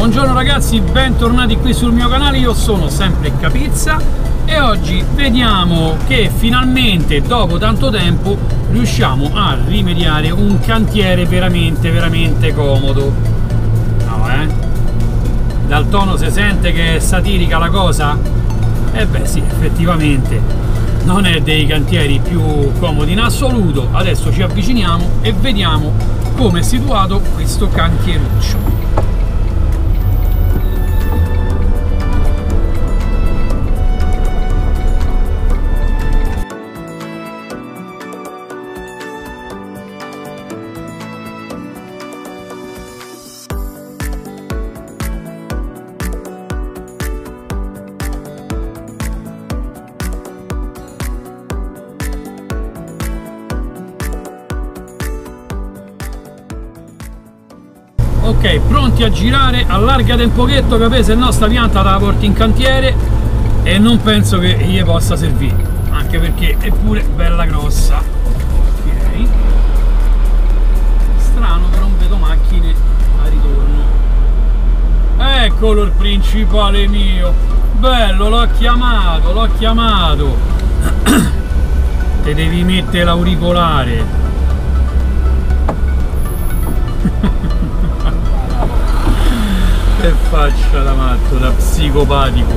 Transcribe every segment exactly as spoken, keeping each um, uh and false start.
Buongiorno ragazzi, bentornati qui sul mio canale, io sono sempre Capizza e oggi vediamo che finalmente dopo tanto tempo riusciamo a rimediare un cantiere veramente veramente comodo. No, eh? Dal tono si sente che è satirica la cosa? Eh beh sì, effettivamente non è dei cantieri più comodi in assoluto. Adesso ci avviciniamo e vediamo come è situato questo cantieruccio. Ok, pronti a girare, allargate un pochetto, capite, se no sta pianta la porti in cantiere e non penso che gli possa servire, anche perché è pure bella grossa. Ok, strano che non vedo macchine a ritorno. Eccolo il principale mio, bello, l'ho chiamato, l'ho chiamato. Te devi mettere l'auricolare. Che faccia da matto, da psicopatico.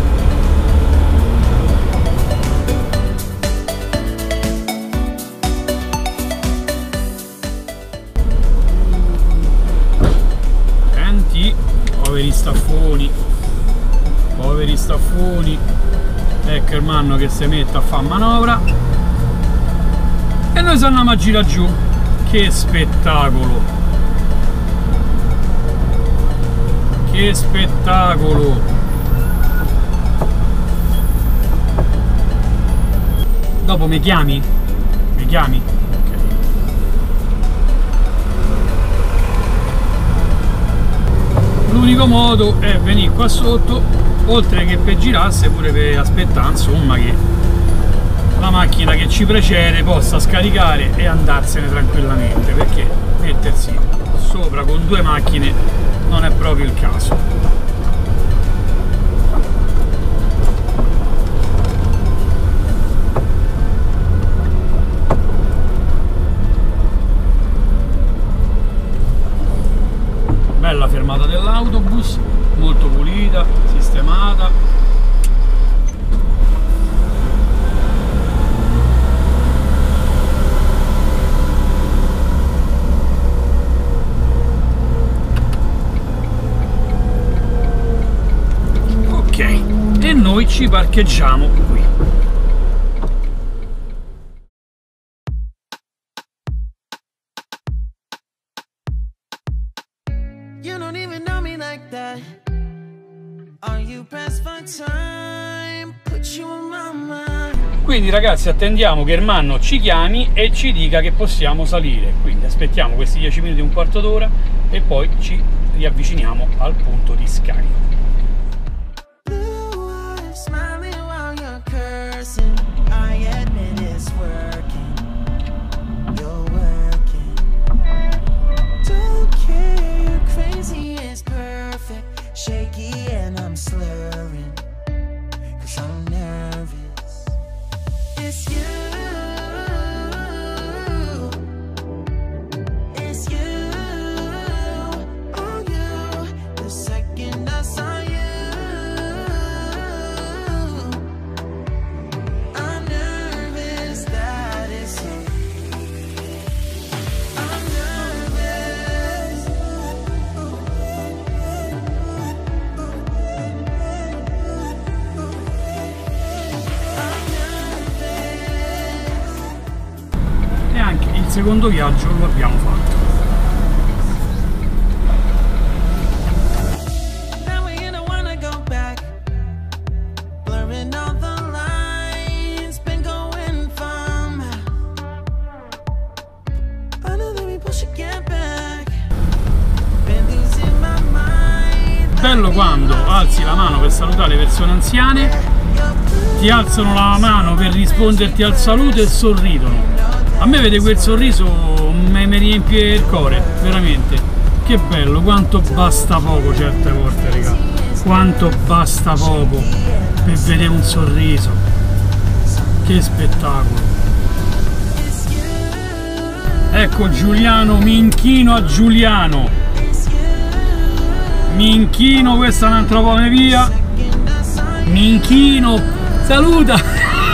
Senti, poveri staffoni, poveri staffoni. Ecco il manno che si mette a fare manovra e noi se andiamo a girare giù. Che spettacolo! Che spettacolo! Dopo mi chiami? Mi chiami? Okay. L'unico modo è venire qua sotto, oltre che per girarsi, pure per aspettare, insomma, che la macchina che ci precede possa scaricare e andarsene tranquillamente, perché mettersi sopra con due macchine non è proprio il caso. Bella fermata dell'autobus, molto pulita, sistemata. E noi ci parcheggiamo qui. Quindi ragazzi, attendiamo che il manno ci chiami e ci dica che possiamo salire, quindi aspettiamo questi dieci minuti, un quarto d'ora e poi ci riavviciniamo al punto di scarico. Il secondo viaggio lo abbiamo fatto. Bello quando alzi la mano per salutare le persone anziane, ti alzano la mano per risponderti al saluto e sorridono. A me vede quel sorriso mi riempie il cuore, veramente. che bello, quanto basta poco certe volte, raga, quanto basta poco per vedere un sorriso, che spettacolo. Ecco Giuliano, mi inchino a Giuliano, mi inchino, questa è un'altra pome via, mi inchino, saluta.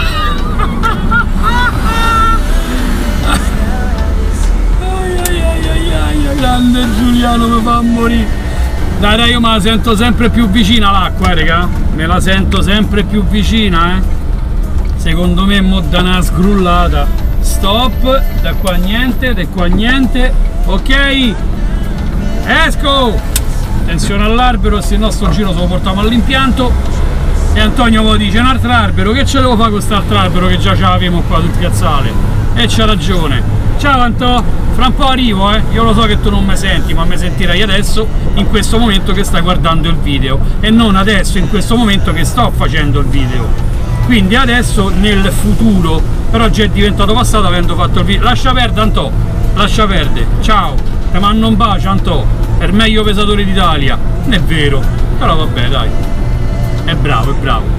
Grande Giuliano, mi fa morire. Dai dai, io me la sento sempre più vicina l'acqua, eh raga, me la sento sempre più vicina, eh. Secondo me mo da una sgrullata. Stop, da qua niente, da qua niente. Ok, esco. Attenzione all'albero, se no sto giro se lo portiamo all'impianto. E Antonio mi dice un altro albero, che ce devo fare con quest'altro albero che già ce l'avevamo qua sul piazzale? E c'ha ragione. Ciao Anto, fra un po' arrivo, eh. Io lo so che tu non mi senti, ma mi sentirai adesso, in questo momento che stai guardando il video, e non adesso, in questo momento che sto facendo il video. Quindi adesso nel futuro, però già è diventato passato avendo fatto il video. Lascia perdere Anto, lascia perdere, ciao, ti mando un bacio Anto, è il meglio pesatore d'Italia. Non è vero, però vabbè dai, è bravo, è bravo.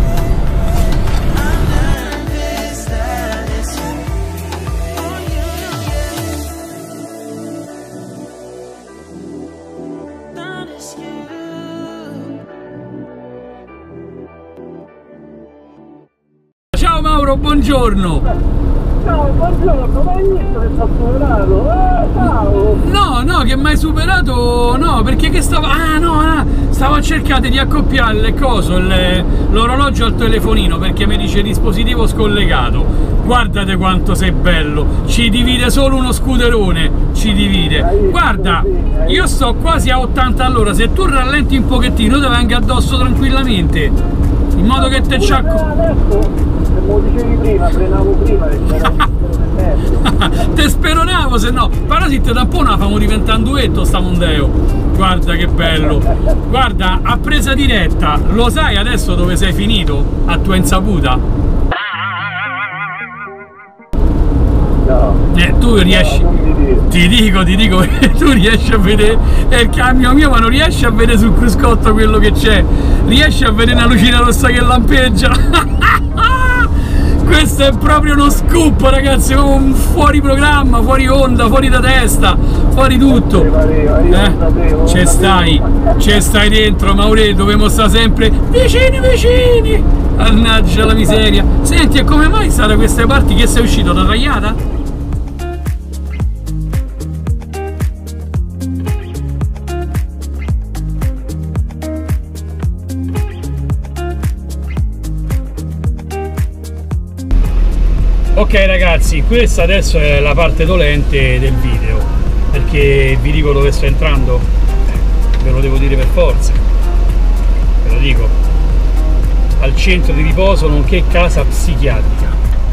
Ciao Mauro, buongiorno! Ciao, buongiorno, ma hai visto che sto superato? Eh, ciao! No, no, che mai superato, no, perché che stavo... Ah, no, no, stavo a cercare di accoppiare le cose, l'orologio al telefonino, perché mi dice dispositivo scollegato. Guardate quanto sei bello, ci divide solo uno scuderone, ci divide. Guarda, io sto quasi a ottanta all'ora, se tu rallenti un pochettino ti venga addosso tranquillamente, in modo che te ciacco... Adesso... Come dicevi prima, frenavo prima perché te speronavo, se no però se te tampona famo diventare un duetto sta Mondeo. Guarda che bello, guarda, a presa diretta, lo sai adesso dove sei finito? A tua insaputa? No, eh, tu riesci, no, ti dico, ti dico, tu riesci a vedere, è il camion mio, ma non riesci a vedere sul cruscotto quello che c'è, riesci a vedere una lucina rossa che lampeggia. Questo è proprio uno scoop, ragazzi, proprio un fuori programma, fuori onda, fuori da testa, fuori tutto. Eh? Ci stai, ci stai dentro, Maure, dobbiamo stare sempre vicini vicini. Mannaggia la miseria. Senti, e come mai sta da queste parti che sei uscito da tagliata? Ok ragazzi, questa adesso è la parte dolente del video, perché vi dico dove sto entrando, eh, ve lo devo dire per forza, ve lo dico, al centro di riposo nonché casa psichiatrica.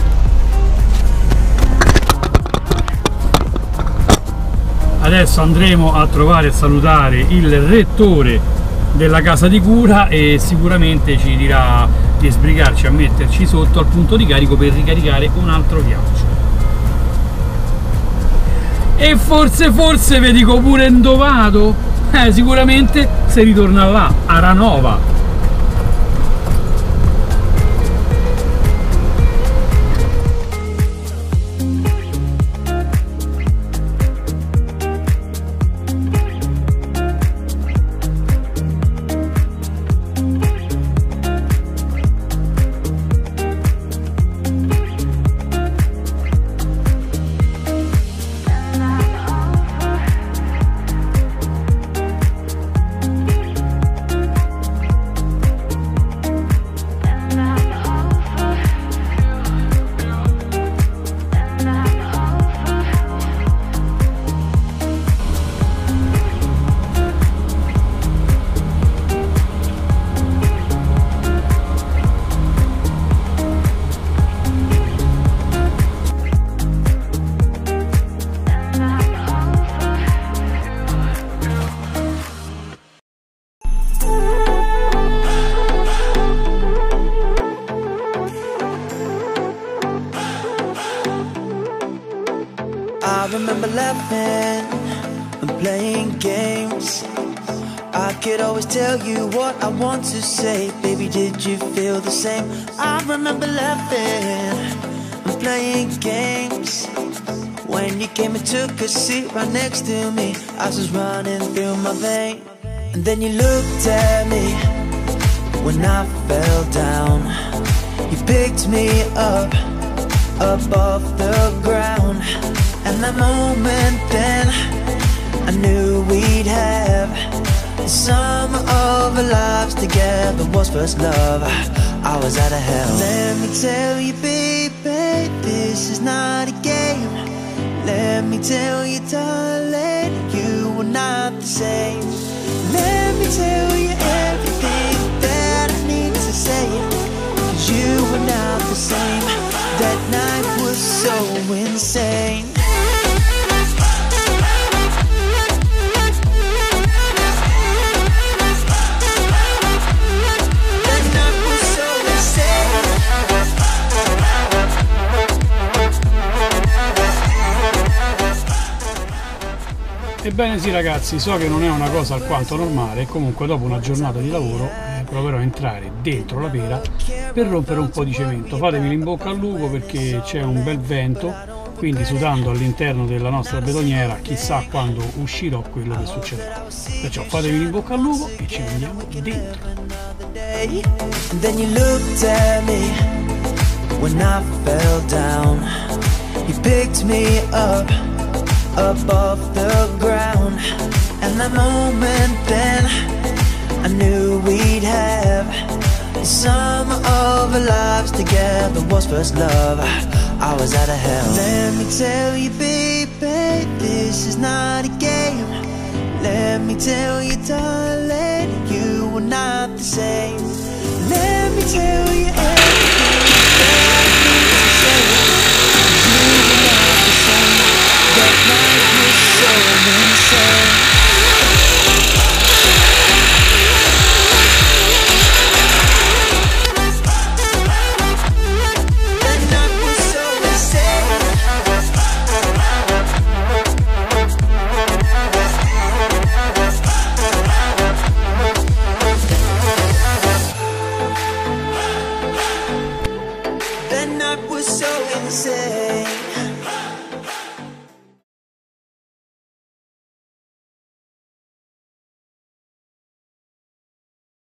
Adesso andremo a trovare e salutare il rettore della casa di cura e sicuramente ci dirà di sbrigarci a metterci sotto al punto di carico per ricaricare un altro viaggio. E forse forse vi dico pure indovato, eh, sicuramente si ritorna là, a Ranova. I remember laughing and playing games. I could always tell you what I want to say. Baby, did you feel the same? I remember laughing and playing games. When you came and took a seat right next to me, ice was running through my veins. And then you looked at me when I fell down. You picked me up, up off the ground. And that moment then, I knew we'd have the summer of our lives together. Was first love, I was out of hell. Let me tell you, baby, this is not a game. Let me tell you, darling, you were not the same. Let me tell you everything that I need to say, 'cause you were not the same. That night was so insane. Ebbene sì ragazzi, so che non è una cosa alquanto normale e comunque dopo una giornata di lavoro eh, proverò a entrare dentro la pera per rompere un po' di cemento. Fatevi in bocca al lupo perché c'è un bel vento, quindi sudando all'interno della nostra betoniera chissà quando uscirò quello che succederà. Perciò fatevi in bocca al lupo e ci vediamo dentro. Up off the ground, and that moment then, I knew we'd have the summer of our lives together. Was first love, I was out of hell. Let me tell you, baby, this is not a game. Let me tell you, darling, you were not the same. Let me tell you everything that I need to say, 'cause you were not the same. That night was so insane. That night was so insane. That night was so insane.